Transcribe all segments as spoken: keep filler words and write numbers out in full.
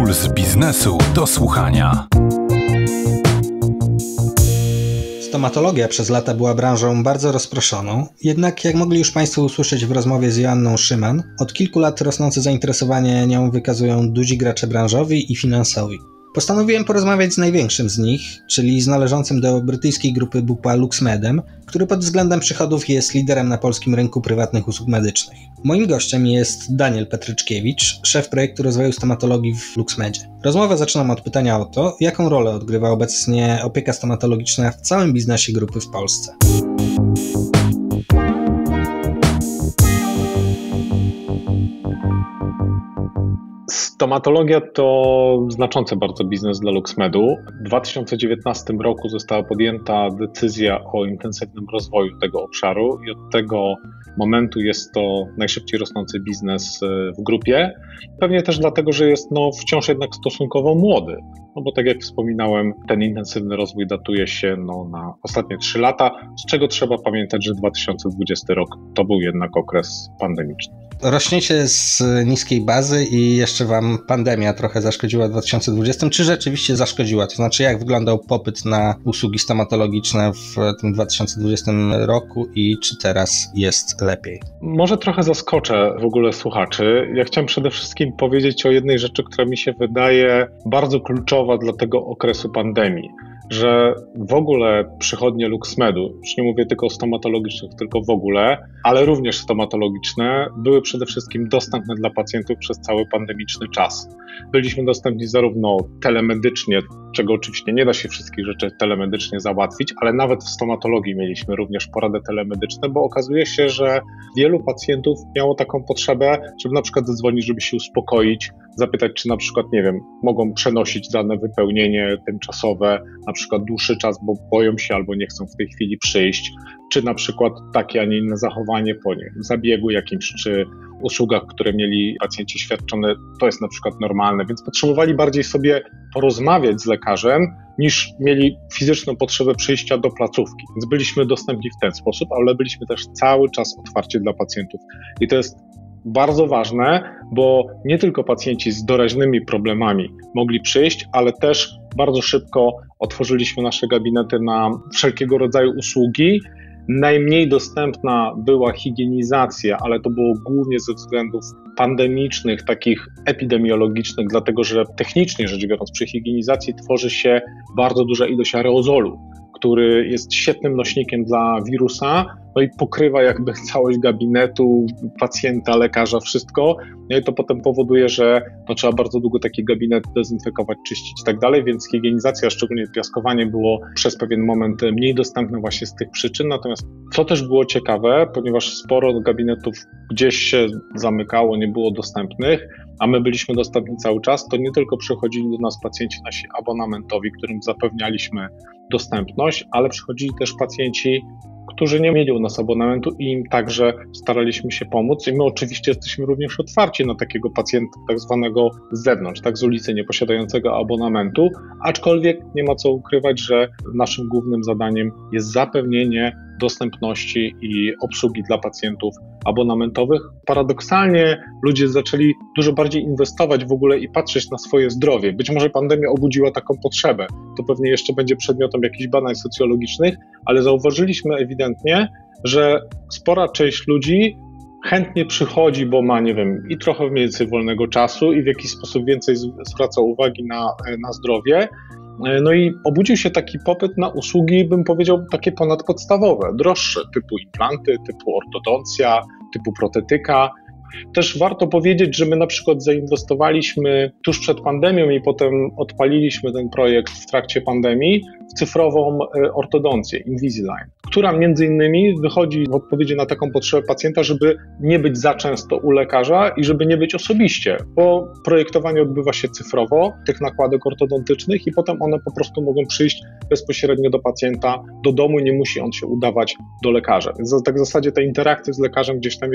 Puls biznesu do słuchania. Stomatologia przez lata była branżą bardzo rozproszoną, jednak jak mogli już Państwo usłyszeć w rozmowie z Joanną Szyman, od kilku lat rosnące zainteresowanie nią wykazują duzi gracze branżowi i finansowi. Postanowiłem porozmawiać z największym z nich, czyli z należącym do brytyjskiej grupy Bupa LuxMedem, który pod względem przychodów jest liderem na polskim rynku prywatnych usług medycznych. Moim gościem jest Daniel Petryczkiewicz, szef projektu rozwoju stomatologii w LuxMedzie. Rozmowę zaczynam od pytania o to, jaką rolę odgrywa obecnie opieka stomatologiczna w całym biznesie grupy w Polsce. Stomatologia to znaczący bardzo biznes dla LuxMedu. W dwa tysiące dziewiętnastym roku została podjęta decyzja o intensywnym rozwoju tego obszaru i od tego momentu jest to najszybciej rosnący biznes w grupie. Pewnie też dlatego, że jest no wciąż jednak stosunkowo młody. No bo tak jak wspominałem, ten intensywny rozwój datuje się no, na ostatnie trzy lata, z czego trzeba pamiętać, że dwa tysiące dwudziesty rok to był jednak okres pandemiczny. Rośniecie z niskiej bazy i jeszcze Wam pandemia trochę zaszkodziła w dwa tysiące dwudziestym. Czy rzeczywiście zaszkodziła? To znaczy, jak wyglądał popyt na usługi stomatologiczne w tym dwa tysiące dwudziestym roku i czy teraz jest lepiej? Może trochę zaskoczę w ogóle słuchaczy. Ja chciałem przede wszystkim powiedzieć o jednej rzeczy, która mi się wydaje bardzo kluczowa dla tego okresu pandemii. Że w ogóle przychodnie LuxMedu, już nie mówię tylko o stomatologicznych, tylko w ogóle, ale również stomatologiczne, były przede wszystkim dostępne dla pacjentów przez cały pandemiczny czas. Byliśmy dostępni zarówno telemedycznie, czego oczywiście nie da się wszystkich rzeczy telemedycznie załatwić, ale nawet w stomatologii mieliśmy również porady telemedyczne, bo okazuje się, że wielu pacjentów miało taką potrzebę, żeby na przykład zadzwonić, żeby się uspokoić, zapytać, czy na przykład, nie wiem, mogą przenosić dane wypełnienie tymczasowe, na przykład dłuższy czas, bo boją się albo nie chcą w tej chwili przyjść, czy na przykład takie, a nie inne zachowanie po nie, zabiegu jakimś, czy usługach, które mieli pacjenci świadczone, to jest na przykład normalne, więc potrzebowali bardziej sobie porozmawiać z lekarzem, niż mieli fizyczną potrzebę przyjścia do placówki. Więc byliśmy dostępni w ten sposób, ale byliśmy też cały czas otwarci dla pacjentów. I to jest bardzo ważne, bo nie tylko pacjenci z doraźnymi problemami mogli przyjść, ale też bardzo szybko otworzyliśmy nasze gabinety na wszelkiego rodzaju usługi. Najmniej dostępna była higienizacja, ale to było głównie ze względów pandemicznych, takich epidemiologicznych, dlatego że technicznie rzecz biorąc przy higienizacji tworzy się bardzo duża ilość aerozolu, który jest świetnym nośnikiem dla wirusa, no i pokrywa jakby całość gabinetu, pacjenta, lekarza, wszystko. No i to potem powoduje, że no, trzeba bardzo długo taki gabinet dezynfekować, czyścić i tak dalej, więc higienizacja, szczególnie piaskowanie było przez pewien moment mniej dostępne właśnie z tych przyczyn. Natomiast co też było ciekawe, ponieważ sporo gabinetów gdzieś się zamykało, nie było dostępnych, a my byliśmy dostępni cały czas, to nie tylko przychodzili do nas pacjenci nasi abonamentowi, którym zapewnialiśmy dostępność, ale przychodzili też pacjenci, którzy nie mieli u nas abonamentu i im także staraliśmy się pomóc. I my oczywiście jesteśmy również otwarci na takiego pacjenta tak zwanego z zewnątrz, tak z ulicy, nieposiadającego abonamentu, aczkolwiek nie ma co ukrywać, że naszym głównym zadaniem jest zapewnienie dostępności i obsługi dla pacjentów abonamentowych. Paradoksalnie ludzie zaczęli dużo bardziej inwestować w ogóle i patrzeć na swoje zdrowie. Być może pandemia obudziła taką potrzebę. To pewnie jeszcze będzie przedmiotem jakichś badań socjologicznych, ale zauważyliśmy ewidentnie, że spora część ludzi chętnie przychodzi, bo ma, nie wiem, i trochę więcej wolnego czasu i w jakiś sposób więcej zwraca uwagi na, na zdrowie. No i obudził się taki popyt na usługi, bym powiedział, takie ponadpodstawowe, droższe, typu implanty, typu ortodoncja, typu protetyka. Też warto powiedzieć, że my na przykład zainwestowaliśmy tuż przed pandemią i potem odpaliliśmy ten projekt w trakcie pandemii w cyfrową ortodoncję Invisalign, która między innymi wychodzi w odpowiedzi na taką potrzebę pacjenta, żeby nie być za często u lekarza i żeby nie być osobiście, bo projektowanie odbywa się cyfrowo tych nakładek ortodontycznych i potem one po prostu mogą przyjść bezpośrednio do pacjenta do domu, nie musi on się udawać do lekarza. Więc tak w zasadzie ta interakcja z lekarzem gdzieś tam jest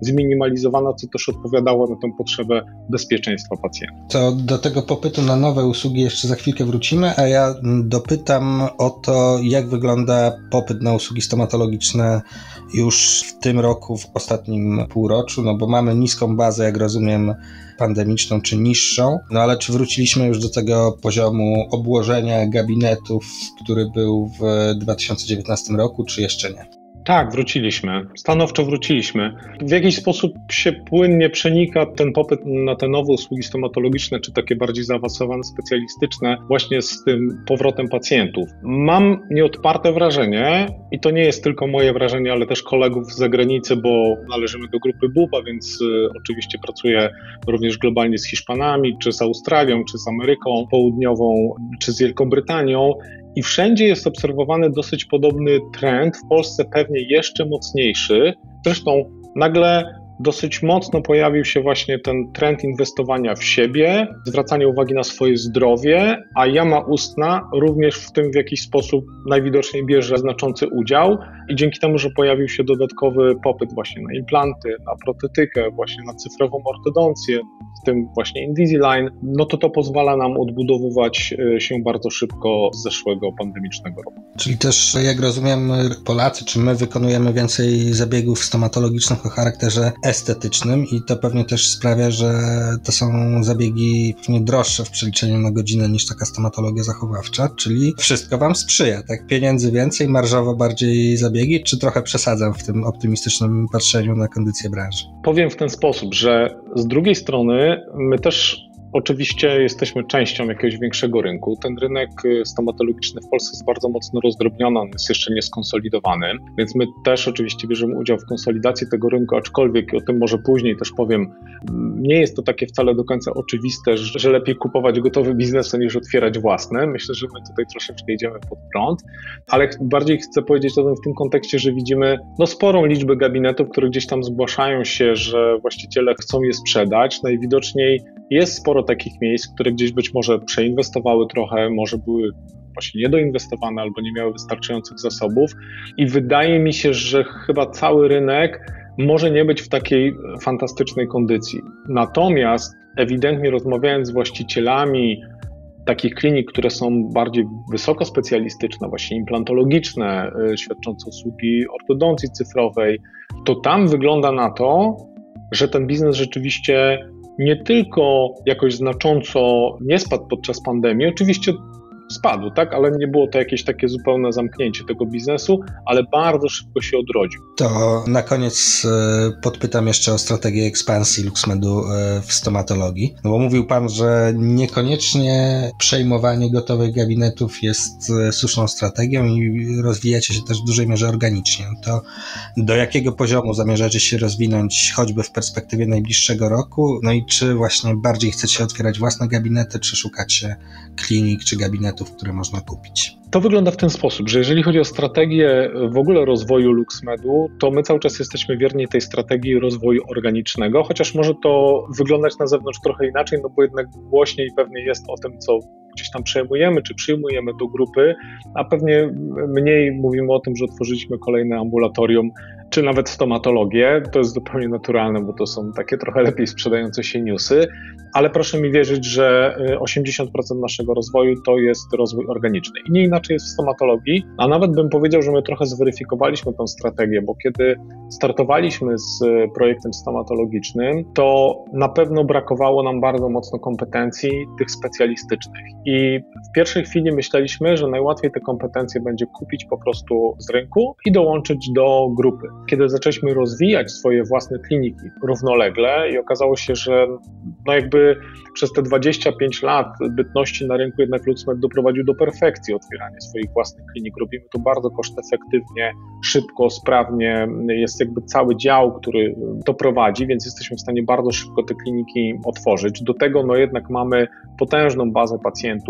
zminimalizowana, co też odpowiadało na tę potrzebę bezpieczeństwa pacjenta. To do tego popytu na nowe usługi jeszcze za chwilkę wrócimy, a ja dopytam o to, jak wygląda popyt na usługi stomatologiczne już w tym roku, w ostatnim półroczu, no bo mamy niską bazę, jak rozumiem, pandemiczną czy niższą, no ale czy wróciliśmy już do tego poziomu obłożenia gabinetów, który był w dwa tysiące dziewiętnastym roku, czy jeszcze nie? Tak, wróciliśmy. Stanowczo wróciliśmy. W jakiś sposób się płynnie przenika ten popyt na te nowe usługi stomatologiczne, czy takie bardziej zaawansowane, specjalistyczne, właśnie z tym powrotem pacjentów. Mam nieodparte wrażenie, i to nie jest tylko moje wrażenie, ale też kolegów z zagranicy, bo należymy do grupy BUPA, więc y, oczywiście pracuję również globalnie z Hiszpanami, czy z Australią, czy z Ameryką Południową, czy z Wielką Brytanią. I wszędzie jest obserwowany dosyć podobny trend, w Polsce pewnie jeszcze mocniejszy. Zresztą nagle dosyć mocno pojawił się właśnie ten trend inwestowania w siebie, zwracania uwagi na swoje zdrowie, a jama ustna również w tym w jakiś sposób najwidoczniej bierze znaczący udział i dzięki temu, że pojawił się dodatkowy popyt właśnie na implanty, na protetykę, właśnie na cyfrową ortodoncję, w tym właśnie Invisalign, no to to pozwala nam odbudowywać się bardzo szybko z zeszłego pandemicznego roku. Czyli też, jak rozumiem, Polacy, czy my wykonujemy więcej zabiegów stomatologicznych o charakterze estetycznym i to pewnie też sprawia, że to są zabiegi pewnie droższe w przeliczeniu na godzinę niż taka stomatologia zachowawcza, czyli wszystko wam sprzyja, tak? Pieniędzy więcej, marżowo bardziej zabiegi, czy trochę przesadzam w tym optymistycznym patrzeniu na kondycję branży? Powiem w ten sposób, że z drugiej strony my też oczywiście jesteśmy częścią jakiegoś większego rynku. Ten rynek stomatologiczny w Polsce jest bardzo mocno rozdrobniony, on jest jeszcze nieskonsolidowany, więc my też oczywiście bierzemy udział w konsolidacji tego rynku, aczkolwiek o tym może później też powiem, nie jest to takie wcale do końca oczywiste, że lepiej kupować gotowy biznes niż otwierać własne. Myślę, że my tutaj troszeczkę idziemy pod prąd, ale bardziej chcę powiedzieć o tym w tym kontekście, że widzimy no, sporą liczbę gabinetów, które gdzieś tam zgłaszają się, że właściciele chcą je sprzedać. Najwidoczniej jest sporo takich miejsc, które gdzieś być może przeinwestowały trochę, może były właśnie niedoinwestowane albo nie miały wystarczających zasobów i wydaje mi się, że chyba cały rynek może nie być w takiej fantastycznej kondycji. Natomiast ewidentnie rozmawiając z właścicielami takich klinik, które są bardziej wysoko specjalistyczne, właśnie implantologiczne, świadczące usługi ortodoncji cyfrowej, to tam wygląda na to, że ten biznes rzeczywiście nie tylko jakoś znacząco nie spadł podczas pandemii, oczywiście spadł, tak, ale nie było to jakieś takie zupełne zamknięcie tego biznesu, ale bardzo szybko się odrodził. To na koniec podpytam jeszcze o strategię ekspansji LuxMedu w stomatologii, no bo mówił pan, że niekoniecznie przejmowanie gotowych gabinetów jest słuszną strategią i rozwijacie się też w dużej mierze organicznie. To do jakiego poziomu zamierzacie się rozwinąć choćby w perspektywie najbliższego roku? No i czy właśnie bardziej chcecie otwierać własne gabinety, czy szukacie klinik czy gabinetów, które można kupić? To wygląda w ten sposób, że jeżeli chodzi o strategię w ogóle rozwoju LuxMedu, to my cały czas jesteśmy wierni tej strategii rozwoju organicznego, chociaż może to wyglądać na zewnątrz trochę inaczej, no bo jednak głośniej pewnie jest o tym, co gdzieś tam przejmujemy, czy przyjmujemy do grupy, a pewnie mniej mówimy o tym, że otworzyliśmy kolejne ambulatorium, czy nawet stomatologię. To jest zupełnie naturalne, bo to są takie trochę lepiej sprzedające się newsy, ale proszę mi wierzyć, że osiemdziesiąt procent naszego rozwoju to jest rozwój organiczny. I nie inaczej jest w stomatologii, a nawet bym powiedział, że my trochę zweryfikowaliśmy tę strategię, bo kiedy startowaliśmy z projektem stomatologicznym, to na pewno brakowało nam bardzo mocno kompetencji tych specjalistycznych. I w pierwszej chwili myśleliśmy, że najłatwiej te kompetencje będzie kupić po prostu z rynku i dołączyć do grupy. Kiedy zaczęliśmy rozwijać swoje własne kliniki równolegle i okazało się, że no jakby przez te dwadzieścia pięć lat bytności na rynku jednak LuxMed doprowadził do perfekcji otwierania swoich własnych klinik. Robimy to bardzo kosztefektywnie, szybko, sprawnie. Jest jakby cały dział, który to prowadzi, więc jesteśmy w stanie bardzo szybko te kliniki otworzyć. Do tego no jednak mamy potężną bazę pacjentów,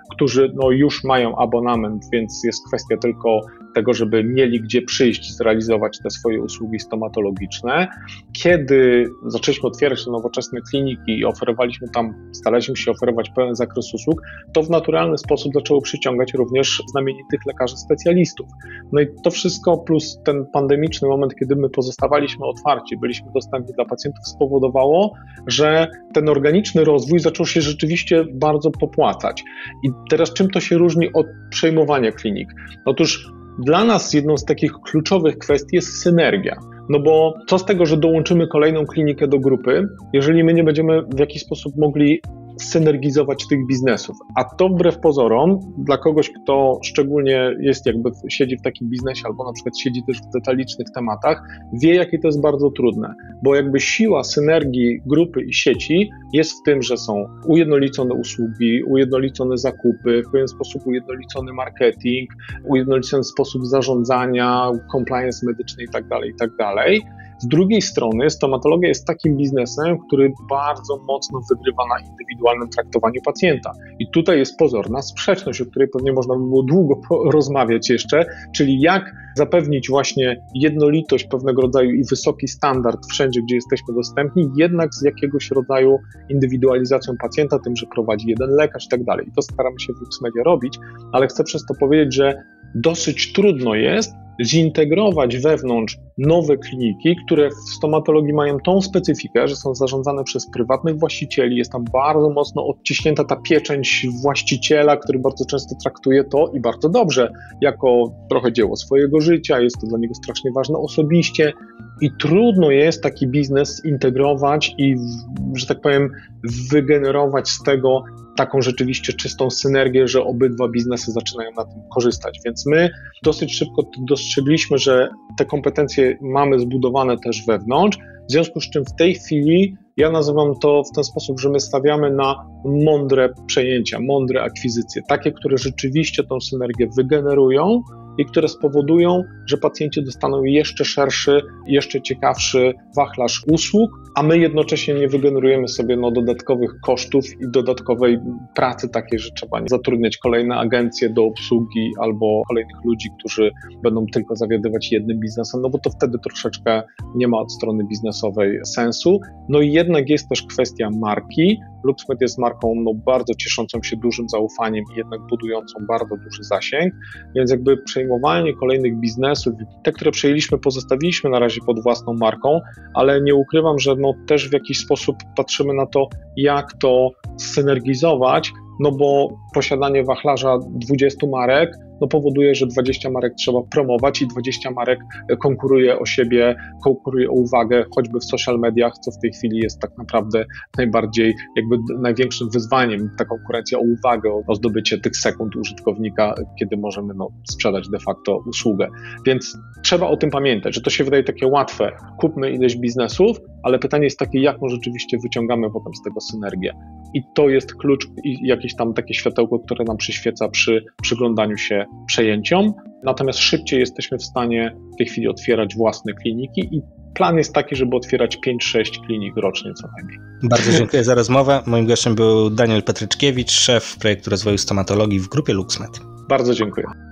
którzy no, już mają abonament, więc jest kwestia tylko tego, żeby mieli gdzie przyjść, zrealizować te swoje usługi stomatologiczne. Kiedy zaczęliśmy otwierać te nowoczesne kliniki i oferowaliśmy tam, staraliśmy się oferować pełen zakres usług, to w naturalny sposób zaczęło przyciągać również znamienitych lekarzy specjalistów. No i to wszystko plus ten pandemiczny moment, kiedy my pozostawaliśmy otwarci, byliśmy dostępni dla pacjentów, spowodowało, że ten organiczny rozwój zaczął się rzeczywiście bardzo popłacać. I teraz czym to się różni od przejmowania klinik? Otóż dla nas jedną z takich kluczowych kwestii jest synergia. No bo co z tego, że dołączymy kolejną klinikę do grupy, jeżeli my nie będziemy w jakiś sposób mogli synergizować tych biznesów. A to wbrew pozorom, dla kogoś, kto szczególnie jest jakby, siedzi w takim biznesie albo na przykład siedzi też w detalicznych tematach, wie, jakie to jest bardzo trudne, bo jakby siła synergii grupy i sieci jest w tym, że są ujednolicone usługi, ujednolicone zakupy, w pewien sposób ujednolicony marketing, ujednolicony sposób zarządzania, compliance medyczny itd., itd. Z drugiej strony stomatologia jest takim biznesem, który bardzo mocno wygrywa na indywidualnym traktowaniu pacjenta. I tutaj jest pozorna sprzeczność, o której pewnie można by było długo rozmawiać jeszcze, czyli jak zapewnić właśnie jednolitość pewnego rodzaju i wysoki standard wszędzie, gdzie jesteśmy dostępni, jednak z jakiegoś rodzaju indywidualizacją pacjenta, tym, że prowadzi jeden lekarz i tak dalej. I to staramy się w LuxMedia robić, ale chcę przez to powiedzieć, że dosyć trudno jest zintegrować wewnątrz nowe kliniki, które w stomatologii mają tą specyfikę, że są zarządzane przez prywatnych właścicieli, jest tam bardzo mocno odciśnięta ta pieczęć właściciela, który bardzo często traktuje to i bardzo dobrze, jako trochę dzieło swojego życia, jest to dla niego strasznie ważne osobiście i trudno jest taki biznes zintegrować i, że tak powiem, wygenerować z tego taką rzeczywiście czystą synergię, że obydwa biznesy zaczynają na tym korzystać. Więc my dosyć szybko dostrzegliśmy, że te kompetencje mamy zbudowane też wewnątrz, w związku z czym w tej chwili ja nazywam to w ten sposób, że my stawiamy na mądre przejęcia, mądre akwizycje, takie, które rzeczywiście tą synergię wygenerują i które spowodują, że pacjenci dostaną jeszcze szerszy, jeszcze ciekawszy wachlarz usług, a my jednocześnie nie wygenerujemy sobie no, dodatkowych kosztów i dodatkowej pracy takiej, że trzeba zatrudniać kolejne agencje do obsługi albo kolejnych ludzi, którzy będą tylko zawiadywać jednym biznesem, no bo to wtedy troszeczkę nie ma od strony biznesowej sensu. No i jednak jest też kwestia marki. LuxMed jest marką no, bardzo cieszącą się dużym zaufaniem i jednak budującą bardzo duży zasięg, więc jakby przejmowanie kolejnych biznesów, te, które przejęliśmy, pozostawiliśmy na razie pod własną marką, ale nie ukrywam, że no, też w jakiś sposób patrzymy na to, jak to synergizować, no bo posiadanie wachlarza dwudziestu marek no powoduje, że dwadzieścia marek trzeba promować i dwadzieścia marek konkuruje o siebie, konkuruje o uwagę, choćby w social mediach, co w tej chwili jest tak naprawdę najbardziej, jakby największym wyzwaniem, ta konkurencja o uwagę, o zdobycie tych sekund użytkownika, kiedy możemy no, sprzedać de facto usługę. Więc trzeba o tym pamiętać, że to się wydaje takie łatwe, kupmy ileś biznesów, ale pytanie jest takie, jak my rzeczywiście wyciągamy potem z tego synergię. I to jest klucz i jakieś tam takie światełko, które nam przyświeca przy przyglądaniu się przejęciom. Natomiast szybciej jesteśmy w stanie w tej chwili otwierać własne kliniki i plan jest taki, żeby otwierać pięć sześć klinik rocznie co najmniej. Bardzo dziękuję za rozmowę. Moim gościem był Daniel Petryczkiewicz, szef projektu rozwoju stomatologii w grupie LuxMed. Bardzo dziękuję.